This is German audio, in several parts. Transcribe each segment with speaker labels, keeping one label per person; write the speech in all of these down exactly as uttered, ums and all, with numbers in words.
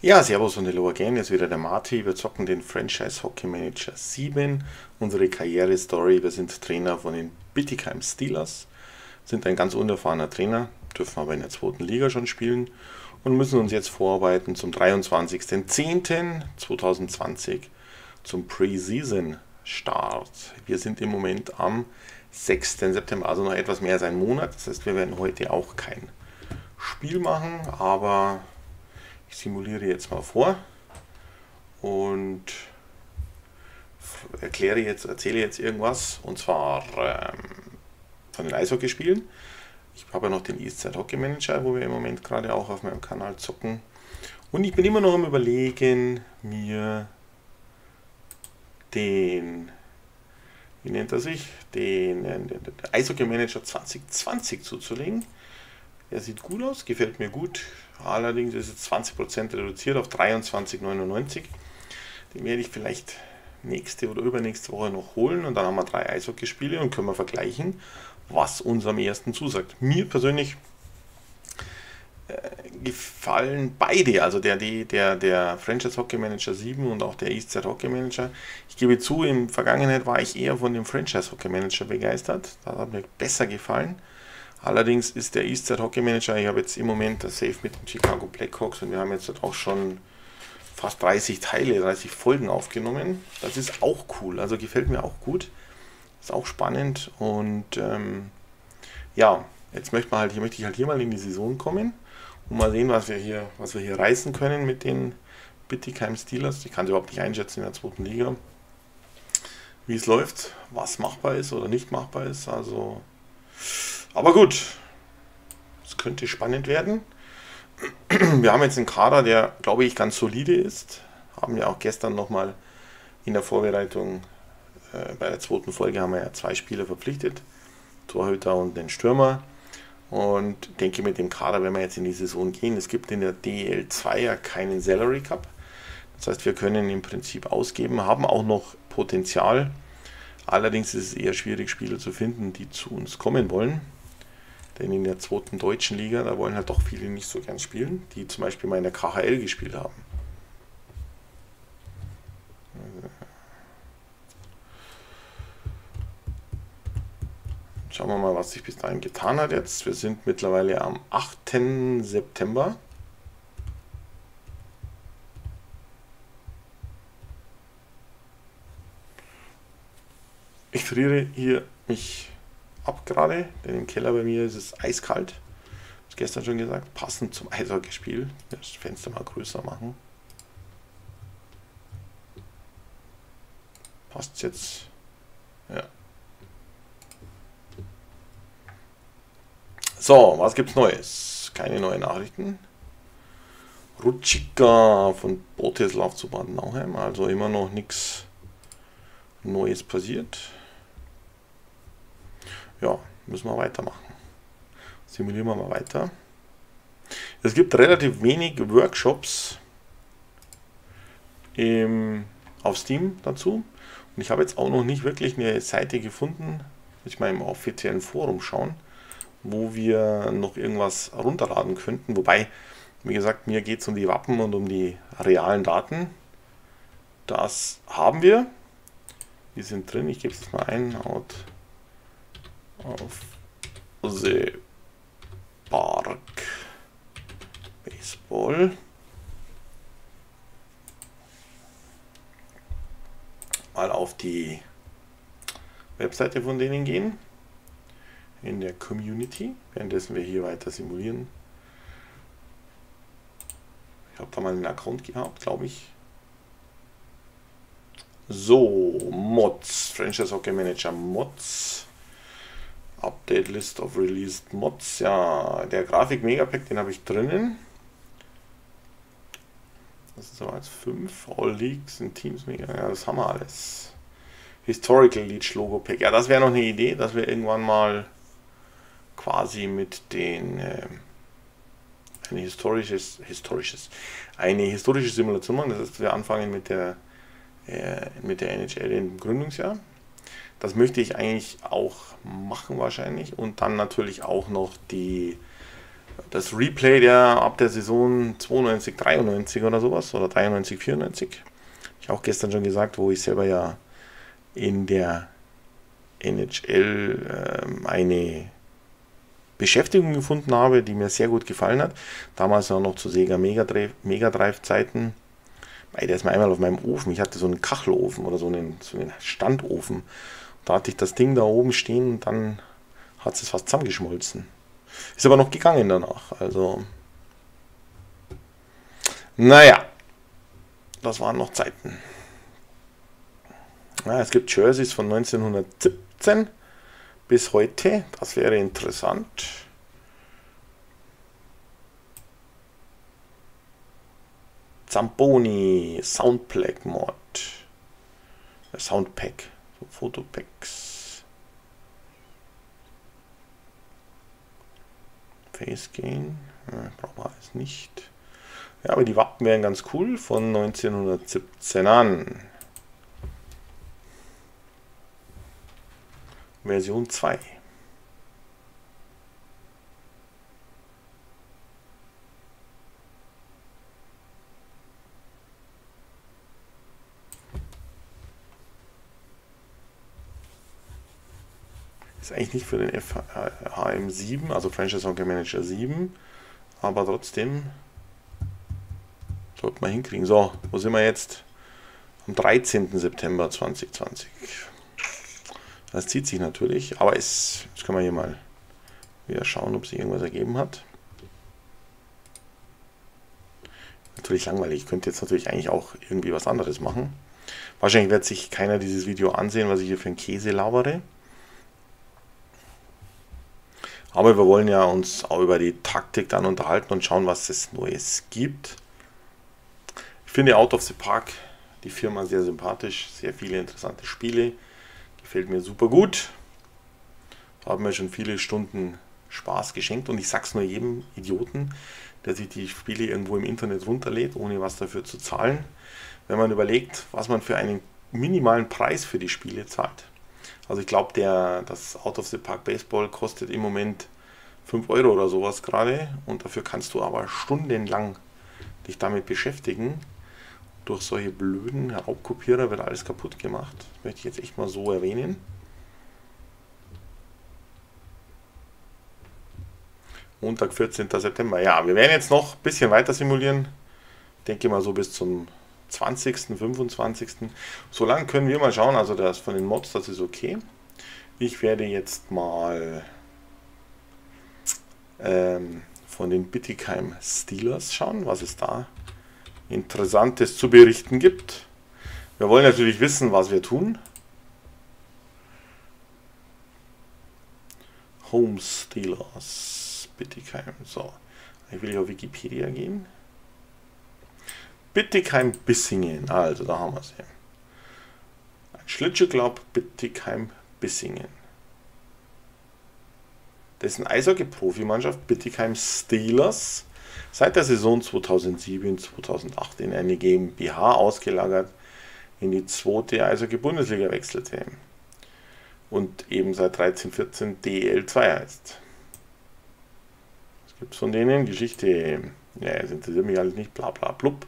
Speaker 1: Ja, servus und hello again, hier ist wieder der Marty. Wir zocken den Franchise Hockey Manager sieben, unsere Karriere-Story. Wir sind Trainer von den Bietigheim Steelers, sind ein ganz unerfahrener Trainer, dürfen aber in der zweiten Liga schon spielen und müssen uns jetzt vorarbeiten zum dreiundzwanzigsten zehnten zweitausendzwanzig zum Preseason-Start. Wir sind im Moment am sechsten September, also noch etwas mehr als ein Monat. Das heißt, wir werden heute auch kein Spiel machen, aber ich simuliere jetzt mal vor und erkläre jetzt, erzähle jetzt irgendwas, und zwar ähm, von den Eishockeyspielen. Ich habe ja noch den Eastside Hockey Manager, wo wir im Moment gerade auch auf meinem Kanal zocken. Und ich bin immer noch am Überlegen, mir den, wie nennt er sich, den, den, den Eishockey Manager zwanzig zwanzig zuzulegen. Er sieht gut aus, gefällt mir gut. Allerdings ist es zwanzig Prozent reduziert auf dreiundzwanzig neunundneunzig. Den werde ich vielleicht nächste oder übernächste Woche noch holen und dann haben wir drei Eishockeyspiele und können wir vergleichen, was uns am ersten zusagt. Mir persönlich äh, gefallen beide, also der, der, der Franchise Hockey Manager sieben und auch der Eastside Hockey Manager. Ich gebe zu, in der Vergangenheit war ich eher von dem Franchise Hockey Manager begeistert. Das hat mir besser gefallen. Allerdings ist der Eastside Hockey Manager, ich habe jetzt im Moment das Safe mit den Chicago Blackhawks und wir haben jetzt auch schon fast dreißig Teile, dreißig Folgen aufgenommen. Das ist auch cool, also gefällt mir auch gut. Ist auch spannend und ähm, ja, jetzt möchte, man halt, hier möchte ich halt hier mal in die Saison kommen und mal sehen, was wir hier, was wir hier reißen können mit den Bietigheim Steelers. Ich kann es überhaupt nicht einschätzen in der zweiten Liga, wie es läuft, was machbar ist oder nicht machbar ist. Also aber gut, es könnte spannend werden. Wir haben jetzt einen Kader, der, glaube ich, ganz solide ist. Haben ja auch gestern nochmal in der Vorbereitung, äh, bei der zweiten Folge haben wir ja zwei Spieler verpflichtet. Torhüter und den Stürmer. Und denke, mit dem Kader werden wir jetzt in die Saison gehen. Es gibt in der D E L zwei ja keinen Salary Cup. Das heißt, wir können im Prinzip ausgeben, haben auch noch Potenzial. Allerdings ist es eher schwierig, Spieler zu finden, die zu uns kommen wollen. Denn in der zweiten deutschen Liga, da wollen halt doch viele nicht so gern spielen, die zum Beispiel mal in der K H L gespielt haben. Schauen wir mal, was sich bis dahin getan hat jetzt. Wir sind mittlerweile am achten September. Ich friere hier mich ab gerade, denn im Keller bei mir ist es eiskalt. Ich habe gestern schon gesagt, passend zum Eishockeyspiel. Das Fenster mal größer machen. Passt jetzt. Ja. So, was gibt's Neues? Keine neuen Nachrichten. Rutschika von Boteslav zu Bad Nauheim, also immer noch nichts Neues passiert. Ja, müssen wir weitermachen. Simulieren wir mal weiter. Es gibt relativ wenig Workshops im, auf Steam dazu. Und ich habe jetzt auch noch nicht wirklich eine Seite gefunden, muss ich mal im offiziellen Forum schauen, wo wir noch irgendwas runterladen könnten. Wobei, wie gesagt, mir geht es um die Wappen und um die realen Daten. Das haben wir. Die sind drin. Ich gebe es mal ein. Out auf the Park Baseball. Mal auf die Webseite von denen gehen. In der Community. Währenddessen wir hier weiter simulieren. Ich habe da mal einen Account gehabt, glaube ich. So, Mods. Franchise Hockey Manager Mods. Update List of Released Mods. Ja, der Grafik Megapack, den habe ich drinnen. Das ist aber als fünf. All Leagues und Teams Mega. Ja, das haben wir alles. Historical Leech Logo Pack. Ja, das wäre noch eine Idee, dass wir irgendwann mal quasi mit den äh, ein historisches, historisches, eine historische Simulation machen. Das heißt, wir anfangen mit der äh, mit der N H L im Gründungsjahr. Das möchte ich eigentlich auch machen wahrscheinlich und dann natürlich auch noch die das Replay der ab der Saison zweiundneunzig, dreiundneunzig oder sowas, oder dreiundneunzig, vierundneunzig. Ich auch gestern schon gesagt, wo ich selber ja in der N H L ähm, eine Beschäftigung gefunden habe, die mir sehr gut gefallen hat. Damals auch noch zu Sega Mega Drive, Mega Drive Zeiten. Der ist mir einmal auf meinem Ofen. Ich hatte so einen Kachelofen oder so einen, so einen Standofen. Da hatte ich das Ding da oben stehen und dann hat es fast zusammengeschmolzen. Ist aber noch gegangen danach. Also, naja, das waren noch Zeiten. Ja, es gibt Jerseys von neunzehnhundertsiebzehn bis heute. Das wäre interessant. Zamboni, Soundpack Mod. Soundpack. So Fotopacks. Facegain. Ja, brauchen wir alles nicht. Ja, aber die Wappen wären ganz cool von neunzehnhundertsiebzehn an. Version zwei. Ist eigentlich nicht für den F H M sieben, also Franchise Hockey Manager sieben, aber trotzdem sollte man hinkriegen. So, wo sind wir jetzt? Am dreizehnten September zweitausendzwanzig. Das zieht sich natürlich, aber es, jetzt können wir hier mal wieder schauen, ob sich irgendwas ergeben hat. Natürlich langweilig, ich könnte jetzt natürlich eigentlich auch irgendwie was anderes machen. Wahrscheinlich wird sich keiner dieses Video ansehen, was ich hier für einen Käse labere. Aber wir wollen ja uns auch über die Taktik dann unterhalten und schauen, was es Neues gibt. Ich finde Out of the Park, die Firma, sehr sympathisch, sehr viele interessante Spiele. Gefällt mir super gut. Haben mir schon viele Stunden Spaß geschenkt und ich sag's nur jedem Idioten, der sich die Spiele irgendwo im Internet runterlädt, ohne was dafür zu zahlen. Wenn man überlegt, was man für einen minimalen Preis für die Spiele zahlt. Also ich glaube, der das Out of the Park Baseball kostet im Moment fünf Euro oder sowas gerade und dafür kannst du aber stundenlang dich damit beschäftigen. Durch solche blöden Raubkopierer wird alles kaputt gemacht. Das möchte ich jetzt echt mal so erwähnen. Montag, vierzehnten September. Ja, wir werden jetzt noch ein bisschen weiter simulieren. Ich denke mal so bis zum zwanzigsten, fünfundzwanzigsten So lange können wir mal schauen. Also das von den Mods, das ist okay. Ich werde jetzt mal ähm, von den Bietigheim Steelers schauen, was es da Interessantes zu berichten gibt. Wir wollen natürlich wissen, was wir tun. Home Steelers, Bietigheim. So, ich will hier auf Wikipedia gehen. Bietigheim-Bissingen, also da haben wir sie. Ein Schlittschuhclub Bietigheim-Bissingen. Dessen Eishockey-Profimannschaft Bietigheim Steelers seit der Saison zweitausendsieben zweitausendacht in eine GmbH ausgelagert in die zweite Eishockey-Bundesliga wechselte und eben seit dreizehn vierzehn D L zwei heißt. Was gibt es von denen? Geschichte, ja, es interessiert mich alles nicht, bla bla blub.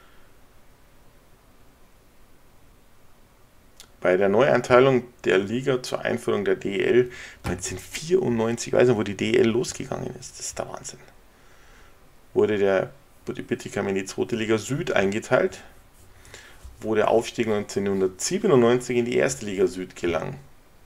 Speaker 1: Bei der Neueinteilung der Liga zur Einführung der D L neunzehnhundertvierundneunzig, ich weiß nicht, wo die D L losgegangen ist, das ist der Wahnsinn, wurde der wurde Bietigheim in die zweite Liga Süd eingeteilt, wo der Aufstieg neunzehnhundertsiebenundneunzig in die erste Liga Süd gelang.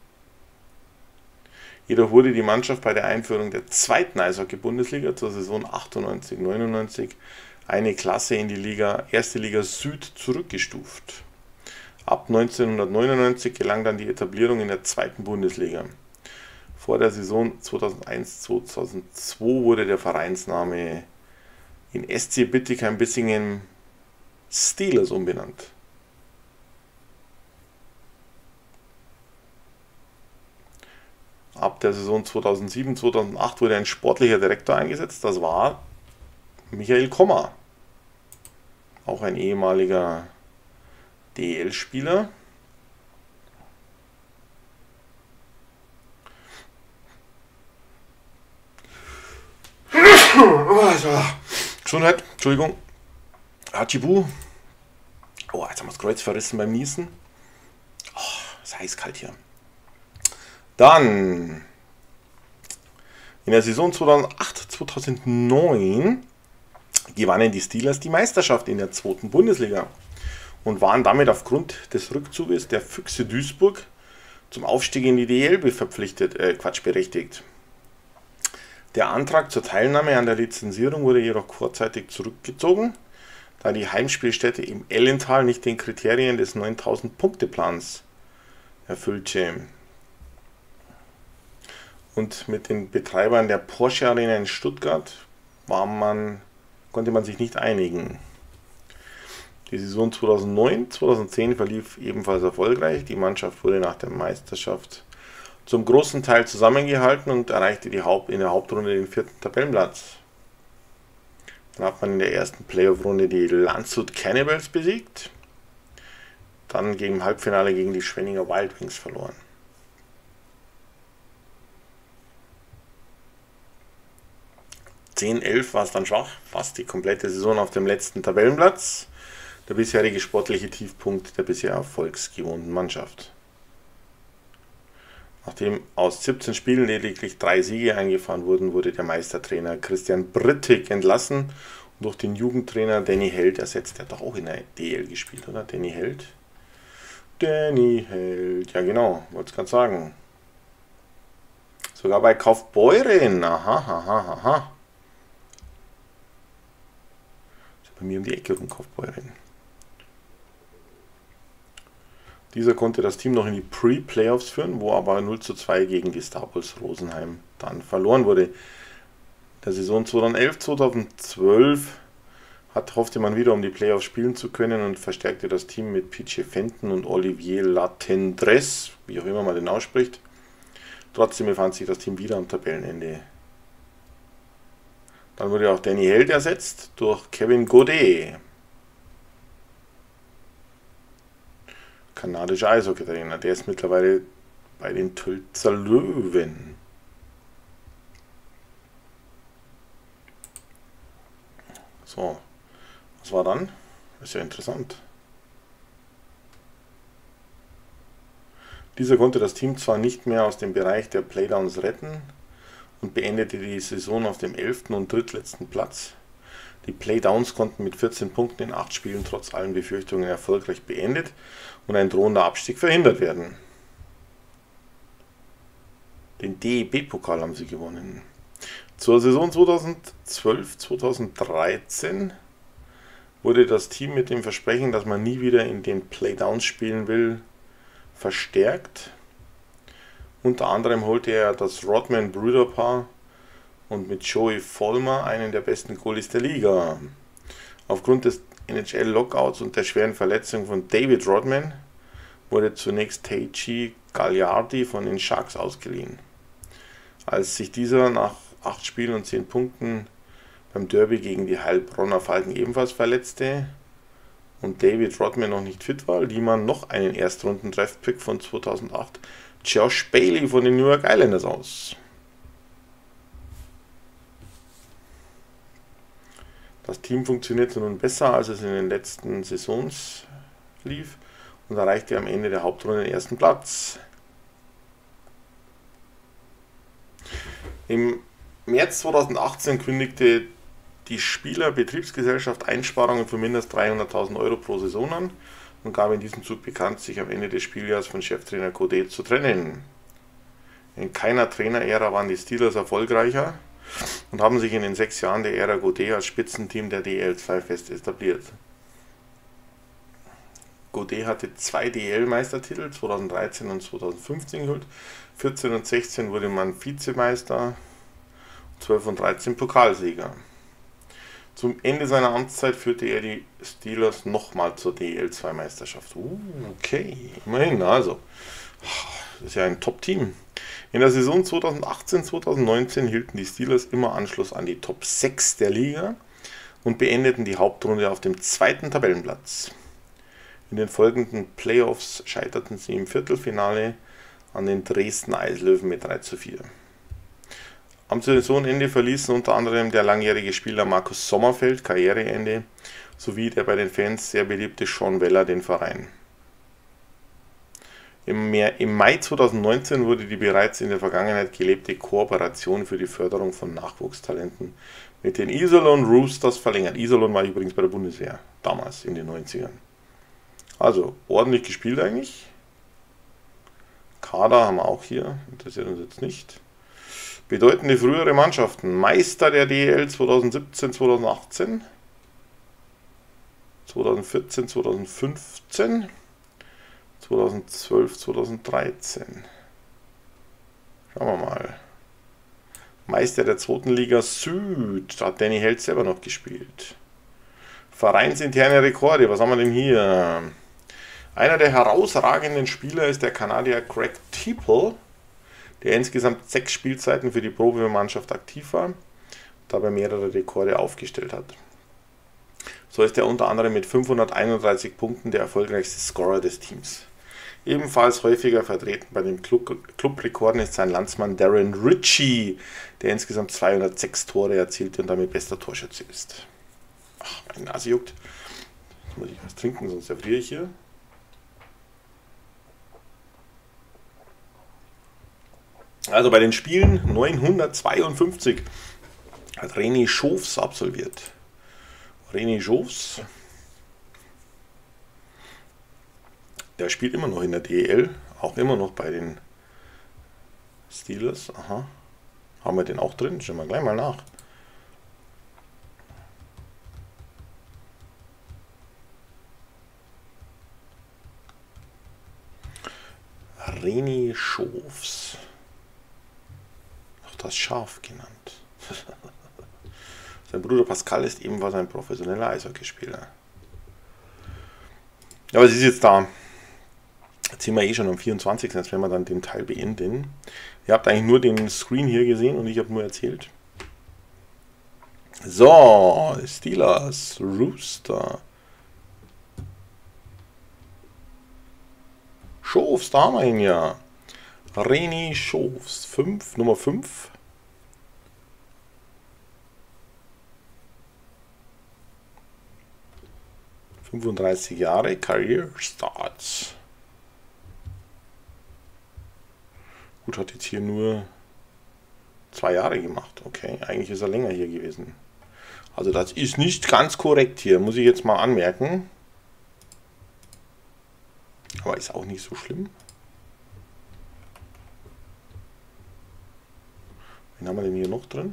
Speaker 1: Jedoch wurde die Mannschaft bei der Einführung der zweiten Eishockey-Bundesliga zur Saison achtundneunzig neunundneunzig eine Klasse in die Liga erste Liga Süd zurückgestuft. Ab neunzehnhundertneunundneunzig gelang dann die Etablierung in der zweiten Bundesliga. Vor der Saison zweitausendeins zweitausendzwei wurde der Vereinsname in S C Bietigheim-Bissingen Steelers umbenannt. Ab der Saison zweitausendsieben zweitausendacht wurde ein sportlicher Direktor eingesetzt, das war Michael Kommer, auch ein ehemaliger D L-Spieler. Gesundheit, Entschuldigung. Hachibu. Oh, jetzt haben wir das Kreuz verrissen beim Niesen. Oh, ist heiß-kalt hier. Dann in der Saison zweitausendacht zweitausendneun gewannen die Steelers die Meisterschaft in der zweiten Bundesliga und waren damit aufgrund des Rückzuges der Füchse Duisburg zum Aufstieg in die D E L verpflichtet, äh, Quatsch, berechtigt. Der Antrag zur Teilnahme an der Lizenzierung wurde jedoch kurzzeitig zurückgezogen, da die Heimspielstätte im Ellental nicht den Kriterien des neuntausend-Punkte-Plans erfüllte. Und mit den Betreibern der Porsche Arena in Stuttgart war man, konnte man sich nicht einigen. Die Saison zweitausendneun zweitausendzehn verlief ebenfalls erfolgreich. Die Mannschaft wurde nach der Meisterschaft zum großen Teil zusammengehalten und erreichte die Haupt in der Hauptrunde den vierten Tabellenplatz. Dann hat man in der ersten Playoff-Runde die Landshut Cannibals besiegt. Dann gegen Halbfinale gegen die Schwenninger Wild Wings verloren. zehn elf war es dann schwach, fast die komplette Saison auf dem letzten Tabellenplatz. Der bisherige sportliche Tiefpunkt der bisher erfolgsgewohnten Mannschaft. Nachdem aus siebzehn Spielen lediglich drei Siege eingefahren wurden, wurde der Meistertrainer Christian Brittig entlassen und durch den Jugendtrainer Danny Held ersetzt. Der hat doch auch in der D L gespielt, oder? Danny Held? Danny Held, ja genau, wollte ich gerade sagen. Sogar bei Kaufbeuren, aha, aha, aha. Bei mir um die Ecke rum, Kaufbeuren. Dieser konnte das Team noch in die Pre-Playoffs führen, wo aber null zu zwei gegen die Star Bulls Rosenheim dann verloren wurde. Der Saison zweitausendelf zweitausendzwölf hat, hoffte man wieder, um die Playoffs spielen zu können und verstärkte das Team mit P J Fenton und Olivier Latendresse, wie auch immer man den ausspricht. Trotzdem befand sich das Team wieder am Tabellenende. Dann wurde auch Danny Held ersetzt durch Kevin Godet. Kanadischer Eishockey-Trainer. Der ist mittlerweile bei den Tölzer Löwen. So, was war dann? Ist ja interessant. Dieser konnte das Team zwar nicht mehr aus dem Bereich der Playdowns retten und beendete die Saison auf dem elften und drittletzten Platz. Die Playdowns konnten mit vierzehn Punkten in acht Spielen trotz allen Befürchtungen erfolgreich beendet und ein drohender Abstieg verhindert werden. Den D E B-Pokal haben sie gewonnen. Zur Saison zweitausendzwölf zweitausenddreizehn wurde das Team mit dem Versprechen, dass man nie wieder in den Playdowns spielen will, verstärkt. Unter anderem holte er das Rodman-Brüderpaar und mit Joey Vollmer einen der besten Goalies der Liga. Aufgrund des N H L-Lockouts und der schweren Verletzung von David Rodman wurde zunächst Taiji Gagliardi von den Sharks ausgeliehen. Als sich dieser nach acht Spielen und zehn Punkten beim Derby gegen die Heilbronner Falken ebenfalls verletzte und David Rodman noch nicht fit war, lieh man noch einen Erstrunden-Draft-Pick von zweitausendacht Josh Bailey von den New York Islanders aus. Das Team funktionierte nun besser, als es in den letzten Saisons lief und erreichte am Ende der Hauptrunde den ersten Platz. Im März zweitausendachtzehn kündigte die Spieler-Betriebsgesellschaft Einsparungen von mindestens dreihunderttausend Euro pro Saison an und gab in diesem Zug bekannt, sich am Ende des Spieljahres von Cheftrainer Godet zu trennen. In keiner Trainerära waren die Steelers erfolgreicher und haben sich in den sechs Jahren der Ära Godet als Spitzenteam der D E L zwei fest etabliert. Godet hatte zwei D E L-Meistertitel, zweitausenddreizehn und zweitausendfünfzehn geholt, vierzehn und sechzehn wurde man Vizemeister, zwölf und dreizehn Pokalsieger. Zum Ende seiner Amtszeit führte er die Steelers nochmal zur D E L zwei Meisterschaft. Uh, okay, immerhin, also. Das ist ja ein Top-Team. In der Saison zweitausendachtzehn zweitausendneunzehn hielten die Steelers immer Anschluss an die Top sechs der Liga und beendeten die Hauptrunde auf dem zweiten Tabellenplatz. In den folgenden Playoffs scheiterten sie im Viertelfinale an den Dresden Eislöwen mit drei zu vier. Am Am Saisonende verließen unter anderem der langjährige Spieler Markus Sommerfeld, Karriereende, sowie der bei den Fans sehr beliebte Sean Weller den Verein. Im, Mehr, Im Mai zweitausendneunzehn wurde die bereits in der Vergangenheit gelebte Kooperation für die Förderung von Nachwuchstalenten mit den Iserlohn Roosters verlängert. Iserlohn war übrigens bei der Bundeswehr, damals in den neunzigern. Also, ordentlich gespielt eigentlich. Kader haben wir auch hier, interessiert uns jetzt nicht. Bedeutende frühere Mannschaften. Meister der D E L zweitausendsiebzehn zweitausendachtzehn, zweitausendvierzehn zweitausendfünfzehn, zweitausendzwölf zweitausenddreizehn. Schauen wir mal. Meister der zweiten Liga Süd. Da hat Danny Held selber noch gespielt. Vereinsinterne Rekorde. Was haben wir denn hier? Einer der herausragenden Spieler ist der Kanadier Craig Teeple, der insgesamt sechs Spielzeiten für die Profimannschaft aktiv war und dabei mehrere Rekorde aufgestellt hat. So ist er unter anderem mit fünfhunderteinunddreißig Punkten der erfolgreichste Scorer des Teams. Ebenfalls häufiger vertreten bei den Clubrekorden ist sein Landsmann Darren Ritchie, der insgesamt zweihundertsechs Tore erzielte und damit bester Torschütze ist. Ach, meine Nase juckt. Jetzt muss ich was trinken, sonst erfriere ich hier. Also bei den Spielen neunhundertzweiundfünfzig hat René Schoofs absolviert. René Schoofs, der spielt immer noch in der D E L, auch immer noch bei den Steelers. Aha, haben wir den auch drin? Schauen wir gleich mal nach. René Schoofs. Das Schaf genannt. Sein Bruder Pascal ist ebenfalls ein professioneller Eishockeyspieler. Ja, was ist jetzt da? Jetzt sind wir eh schon am vierundzwanzigsten Jetzt werden wir dann den Teil beenden. Ihr habt eigentlich nur den Screen hier gesehen und ich habe nur erzählt. So, Steelers, Rooster. Schoofs, da haben wir ihn ja. René Schoofs, fünf, Nummer fünf. fünfunddreißig Jahre, Career Starts. Gut, hat jetzt hier nur zwei Jahre gemacht. Okay, eigentlich ist er länger hier gewesen. Also das ist nicht ganz korrekt hier, muss ich jetzt mal anmerken. Aber ist auch nicht so schlimm. Wen haben wir denn hier noch drin?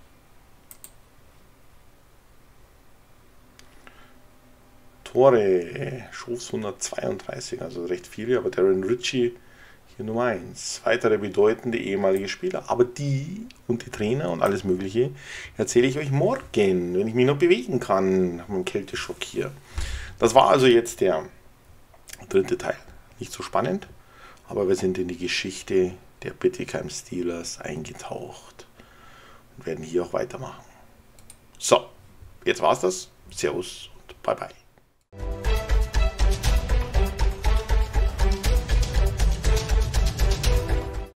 Speaker 1: Tore, Schoofs hundertzweiunddreißig, also recht viele, aber Darren Ritchie hier Nummer eins. Weitere bedeutende ehemalige Spieler, aber die und die Trainer und alles mögliche erzähle ich euch morgen, wenn ich mich noch bewegen kann, nach meinem Kälteschock hier. Das war also jetzt der dritte Teil. Nicht so spannend, aber wir sind in die Geschichte der Bietigheim Steelers eingetaucht und werden hier auch weitermachen. So, jetzt war's das. Servus und bye bye.